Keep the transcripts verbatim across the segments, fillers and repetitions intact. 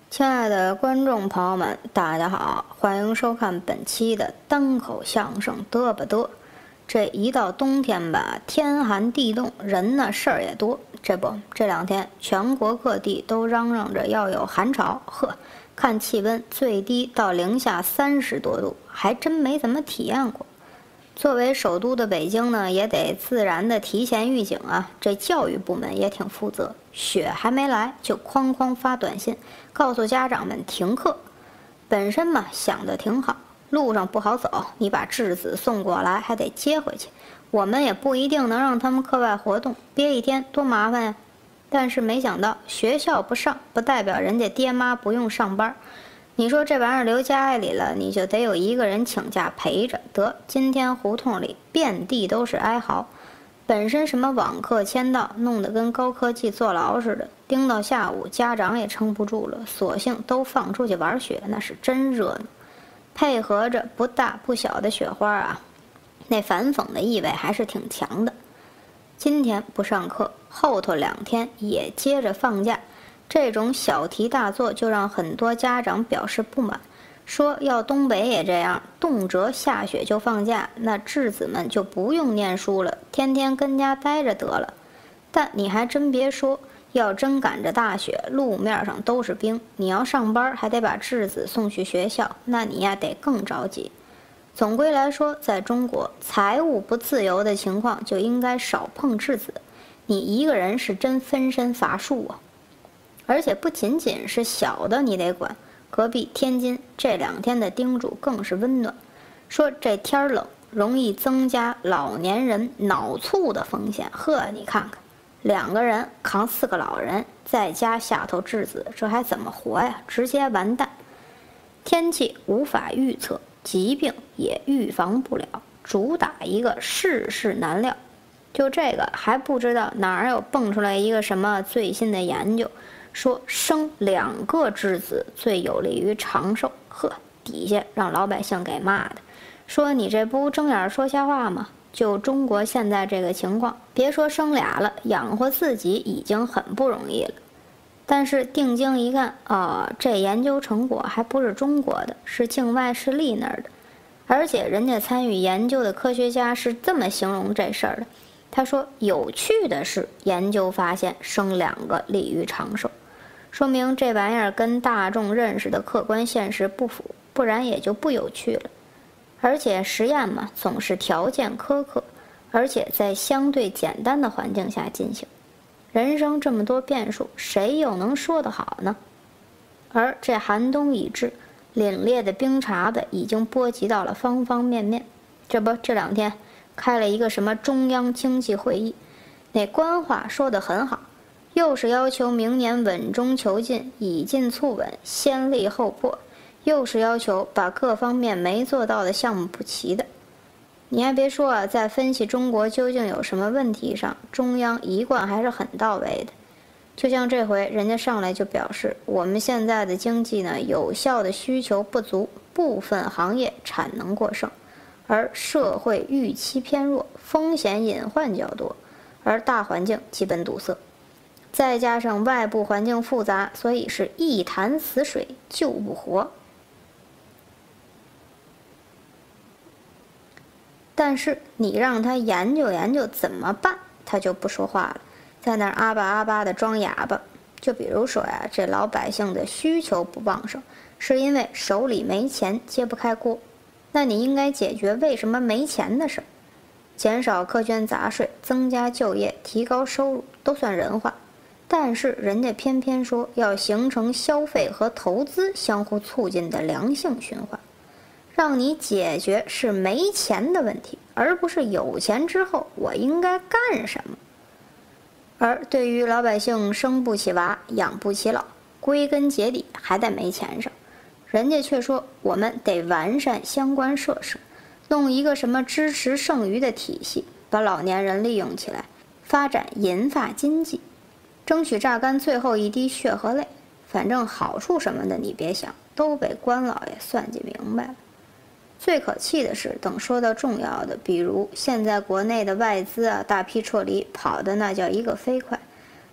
亲爱的观众朋友们，大家好，欢迎收看本期的单口相声嘚吧嘚。这一到冬天吧，天寒地冻，人呢事儿也多。这不，这两天全国各地都嚷嚷着要有寒潮，呵，看气温最低到零下三十多度，还真没怎么体验过。作为首都的北京呢，也得自然的提前预警啊。这教育部门也挺负责，雪还没来就哐哐发短信，告诉家长们停课。本身嘛想的挺好，路上不好走，你把质子送过来还得接回去，我们也不一定能让他们课外活动，憋一天多麻烦呀。但是没想到学校不上，不代表人家爹妈不用上班。你说这玩意儿留家里了，你就得有一个人请假陪着。得，今天胡同里遍地都是哀嚎。本身什么网课签到，弄得跟高科技坐牢似的，盯到下午，家长也撑不住了，索性都放出去玩雪，那是真热闹。配合着不大不小的雪花啊，那反讽的意味还是挺强的。今天不上课，后头两天也接着放假。这种小题大做就让很多家长表示不满，说要东北也这样，动辄下雪就放假，那质子们就不用念书了，天天跟家待着得了。但你还真别说，要真赶着大雪，路面上都是冰，你要上班还得把质子送去学校，那你呀得更着急。总归来说，在中国，财务不自由的情况就应该少碰质子，你一个人是真分身乏术啊。而且不仅仅是小的你得管，隔壁天津这两天的叮嘱更是温暖，说这天冷容易增加老年人脑卒的风险。呵，你看看，两个人扛四个老人，再加下头质子，这还怎么活呀？直接完蛋。天气无法预测，疾病也预防不了，主打一个世事难料。就这个还不知道哪儿有蹦出来一个什么最新的研究，说生两个质子最有利于长寿。呵，底下让老百姓给骂的，说你这不睁眼说瞎话吗？就中国现在这个情况，别说生俩了，养活自己已经很不容易了。但是定睛一看啊、哦，这研究成果还不是中国的，是境外势力那儿的。而且人家参与研究的科学家是这么形容这事儿的，他说有趣的是，研究发现生两个利于长寿，说明这玩意儿跟大众认识的客观现实不符，不然也就不有趣了。而且实验嘛，总是条件苛刻，而且在相对简单的环境下进行。人生这么多变数，谁又能说得好呢？而这寒冬已至，凛冽的冰碴子已经波及到了方方面面。这不，这两天开了一个什么中央经济会议，那官话说得很好，又是要求明年稳中求进，以进促稳，先立后破，又是要求把各方面没做到的项目补齐的。你还别说啊，在分析中国究竟有什么问题上，中央一贯还是很到位的。就像这回人家上来就表示，我们现在的经济呢，有效的需求不足，部分行业产能过剩，而社会预期偏弱，风险隐患较多，而大环境基本堵塞，再加上外部环境复杂，所以是一潭死水救不活。但是你让他研究研究怎么办，他就不说话了，在那儿阿巴阿巴的装哑巴。就比如说呀，这老百姓的需求不旺盛，是因为手里没钱揭不开锅。那你应该解决为什么没钱的事儿，减少苛捐杂税，增加就业，提高收入，都算人话。但是人家偏偏说要形成消费和投资相互促进的良性循环，让你解决是没钱的问题，而不是有钱之后我应该干什么。而对于老百姓生不起娃，养不起老，归根结底还在没钱上，人家却说我们得完善相关设施，弄一个什么支持剩余的体系，把老年人利用起来，发展银发经济，争取榨干最后一滴血和泪。反正好处什么的你别想，都被官老爷算计明白了。最可气的是，等说到重要的，比如现在国内的外资啊大批撤离，跑的那叫一个飞快，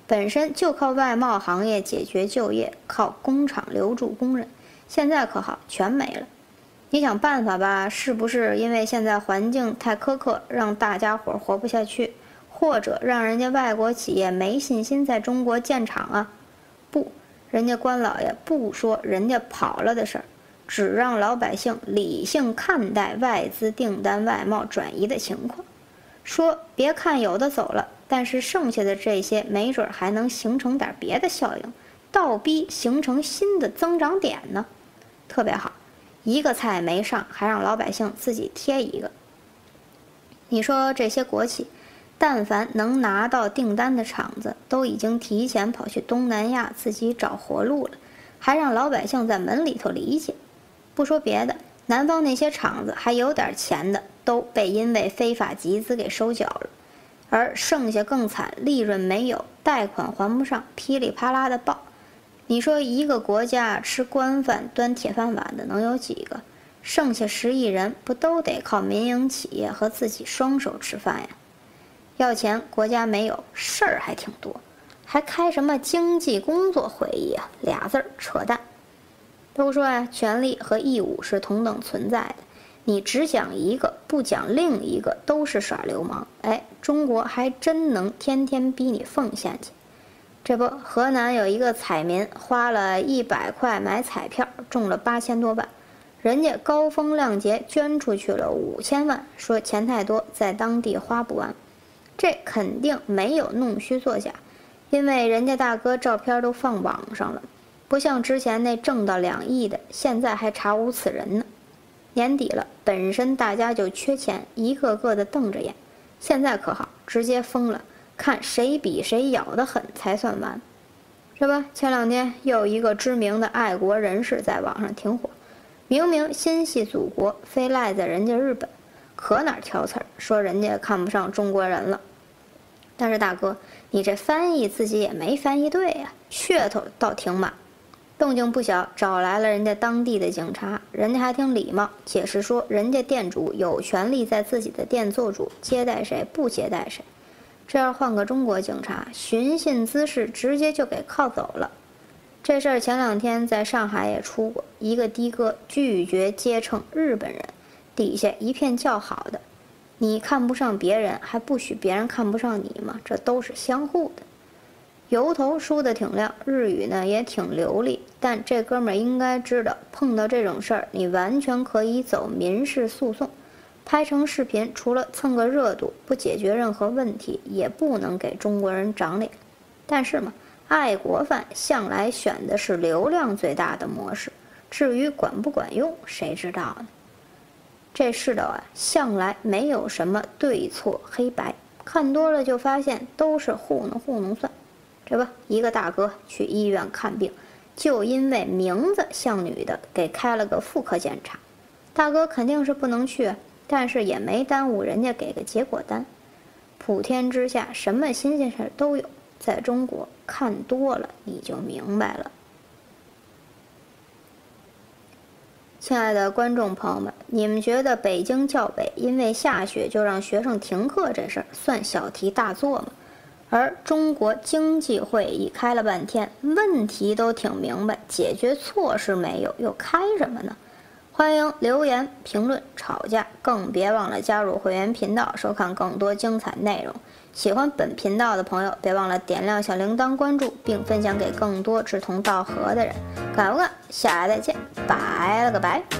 本身就靠外贸行业解决就业，靠工厂留住工人，现在可好，全没了。你想办法吧，是不是因为现在环境太苛刻，让大家伙活不下去，或者让人家外国企业没信心在中国建厂啊？不，人家官老爷不说人家跑了的事儿，只让老百姓理性看待外资订单外贸转移的情况，说别看有的走了，但是剩下的这些没准还能形成点别的效应，倒逼形成新的增长点呢。特别好，一个菜没上，还让老百姓自己贴一个。你说这些国企，但凡能拿到订单的厂子，都已经提前跑去东南亚自己找活路了，还让老百姓在门里头理解。不说别的，南方那些厂子还有点钱的，都被因为非法集资给收缴了，而剩下更惨，利润没有，贷款还不上，噼里啪啦的爆。你说一个国家吃官饭端铁饭碗的能有几个？剩下十亿人不都得靠民营企业和自己双手吃饭呀？要钱国家没有，事儿还挺多，还开什么经济工作会议啊？俩字儿扯淡。都说呀，权利和义务是同等存在的，你只讲一个不讲另一个都是耍流氓。哎，中国还真能天天逼你奉献去。这不，河南有一个彩民花了一百块买彩票，中了八千多万，人家高风亮节捐出去了五千万，说钱太多，在当地花不完。这肯定没有弄虚作假，因为人家大哥照片都放网上了，不像之前那挣到两亿的，现在还查无此人呢。年底了，本身大家就缺钱，一个个的瞪着眼，现在可好，直接疯了，看谁比谁咬得狠才算完。这不，前两天又一个知名的爱国人士在网上挺火，明明心系祖国，非赖在人家日本，可哪挑刺儿，说人家看不上中国人了。但是大哥，你这翻译自己也没翻译对呀，噱头倒挺满。动静不小，找来了人家当地的警察，人家还挺礼貌，解释说人家店主有权利在自己的店做主，接待谁不接待谁。这要换个中国警察，寻衅滋事，直接就给铐走了。这事儿前两天在上海也出过，一个的哥拒绝接称日本人，底下一片叫好的。你看不上别人，还不许别人看不上你吗？这都是相互的。油头梳得挺亮，日语呢也挺流利，但这哥们儿应该知道，碰到这种事儿，你完全可以走民事诉讼，拍成视频，除了蹭个热度，不解决任何问题，也不能给中国人长脸。但是嘛，爱国犯向来选的是流量最大的模式，至于管不管用，谁知道呢？这世道啊，向来没有什么对错黑白，看多了就发现都是糊弄糊弄算。这不，一个大哥去医院看病，就因为名字像女的，给开了个妇科检查。大哥肯定是不能去，但是也没耽误人家给个结果单。普天之下什么新鲜事都有，在中国看多了你就明白了。亲爱的观众朋友们，你们觉得北京教委因为下雪就让学生停课这事儿算小题大做吗？而中国经济会议开了半天，问题都挺明白，解决措施没有，又开什么呢？欢迎留言评论吵架，更别忘了加入会员频道收看更多精彩内容。喜欢本频道的朋友别忘了点亮小铃铛关注，并分享给更多志同道合的人。干不干？下来再见，拜了个拜。